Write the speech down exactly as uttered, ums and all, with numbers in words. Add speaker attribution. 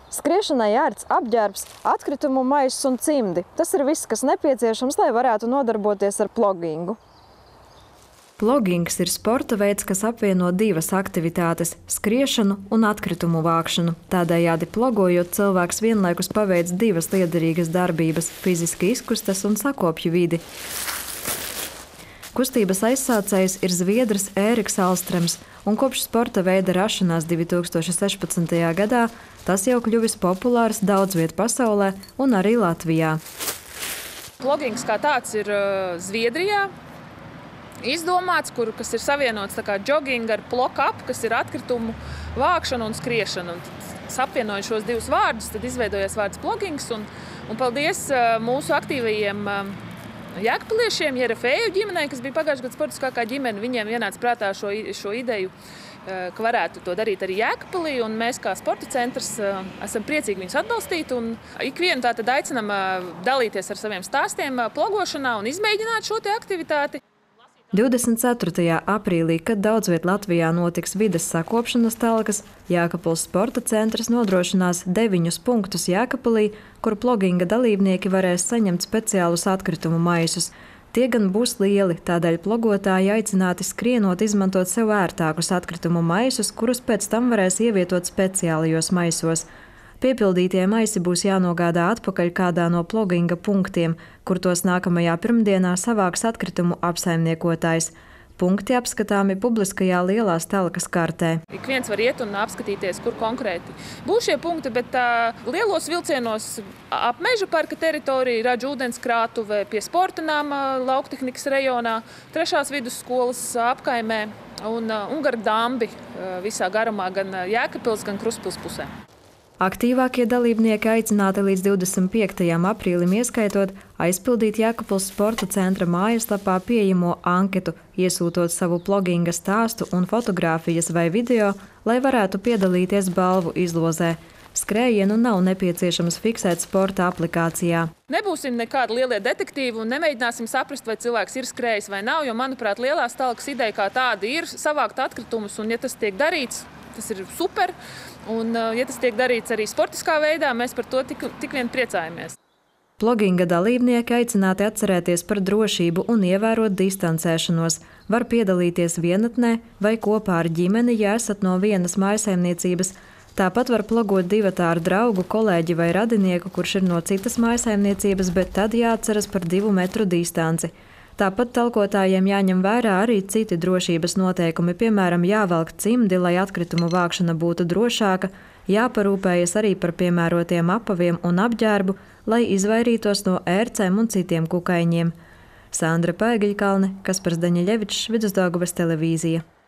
Speaker 1: Skriešanai ērts apģērbs, atkritumu maiss un cimdi. Tas ir viss, kas nepieciešams, lai varētu nodarboties ar plogingu.
Speaker 2: Plogings ir sporta veids, kas apvieno divas aktivitātes – skriešanu un atkritumu vākšanu. Tādējādi plogojot, cilvēks vienlaikus paveic divas liederīgas darbības – fiziski izkustas un sakopju vidi. Kustības aizsācējs ir zviedrs Ēriks Alstrems, un kopš sporta veida rašanās divi tūkstoši sešpadsmitajā gadā tas jau kļuvis populārs daudz viet pasaulē un arī Latvijā.
Speaker 3: Plogings kā tāds ir Zviedrijā izdomāts, kur, kas ir savienots tā kā jogging ar plok-up, kas ir atkritumu vākšana un skriešana. Un apvienojot šos divus vārdus, tad izveidojies vārds plogings, un, un paldies mūsu aktīvajiem jēkpiliešiem, Jerefēju ģimenei, kas bija pagājušajā gadā sportiskākā ģimene. Viņiem ienāca prātā šo, šo ideju, ka varētu to darīt arī Jēkabpilī, un mēs kā sporta centrs esam priecīgi viņus atbalstīt. Un ikvienu tātad aicinam dalīties ar saviem stāstiem plogošanā un izmēģināt šo te aktivitāti.
Speaker 2: divdesmit ceturtajā aprīlī, kad daudz viet Latvijā notiks vides sakopšanas talkas, Jēkabpils sporta centrs nodrošinās deviņus punktus Jēkabpilī, kur ploginga dalībnieki varēs saņemt speciālus atkritumu maisus. Tie gan būs lieli, tādēļ plogotāji aicināti skrienot izmantot sev ērtākus atkritumu maisus, kurus pēc tam varēs ievietot speciālajos maisos. Piepildītie maisi būs jānogādā atpakaļ kādā no ploginga punktiem, kur tos nākamajā pirmdienā savāks atkritumu apsaimniekotājs. Punkti apskatāmi publiskajā lielās talkas kartē.
Speaker 3: Ik viens var iet un apskatīties, kur konkrēti būs šie punkti, bet uh, lielos vilcienos ap Meža parka teritoriju, Radžu ūdenskrātuve, pie sporta nama lauktehnikas rajonā, trešās vidusskolas apkaimē un uh, Ungara dambi uh, visā garumā, gan Jēkabpils, gan Krustpils pusē.
Speaker 2: Aktīvākie dalībnieki aicināti līdz divdesmit piektajam aprīlim ieskaitot aizpildīt Jēkabpils sporta centra mājaslapā pieejamo anketu, iesūtot savu ploginga stāstu un fotogrāfijas vai video, lai varētu piedalīties balvu izlozē. Skrējienu nav nepieciešams fiksēt sporta aplikācijā.
Speaker 3: Nebūsim nekādi lielie detektīvi un nemēģināsim saprast, vai cilvēks ir skrējis vai nav, jo, manuprāt, lielās talkas ideja kā tāda ir savākt atkritumus, un ja tas tiek darīts, tas ir super. Un, ja tas tiek darīts arī sportiskā veidā, mēs par to tik, tik vien priecājamies.
Speaker 2: Ploginga dalībnieki aicināti atcerēties par drošību un ievērot distancēšanos. Var piedalīties vienatnē vai kopā ar ģimeni, ja esat no vienas mājsaimniecības. Tāpat var plogot divatā ar draugu, kolēģi vai radinieku, kurš ir no citas mājsaimniecības, bet tad jāatceras par divu metru distanci. Tāpat talkotājiem jāņem vērā arī citi drošības noteikumi, piemēram, jāvelk cimdi, lai atkritumu vākšana būtu drošāka, jāparūpējas arī par piemērotiem apaviem un apģērbu, lai izvairītos no ērcēm un citiem kukaiņiem. Sandra Pēgiļkalne, Kaspars Daņeļevičs, Vidusdaugavas televīzija.